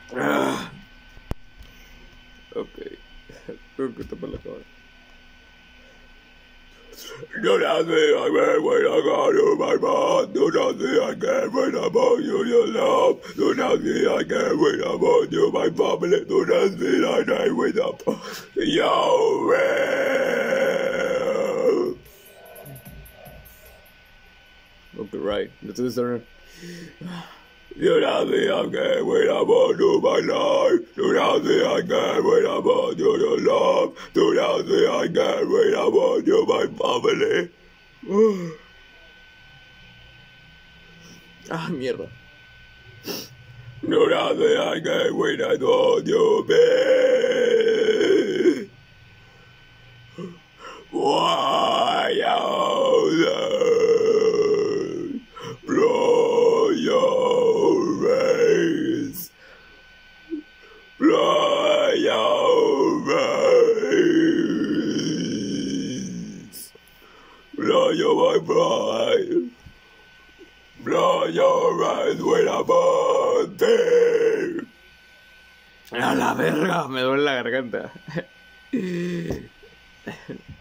Ah, ok. Creo que tapar la cámara. Do not think I can when I got you, my man. Do not think I can when I'm on you, your love. Do not think I can when I'm on you, my family. Do not think I can when I'm yo, man. Okay, right. Let's do this turn. Do not think I can when I'm on you, my life. Do not think I can when I'm on you, your love. Do not think I can when I'm on you, my family. Ah, mierda. Do not think I can when I'm on you, man. Why you blow your rays? Blow your rays. Blow your bride. Blow your eyes when I'm on there. A la verga, me duele la garganta.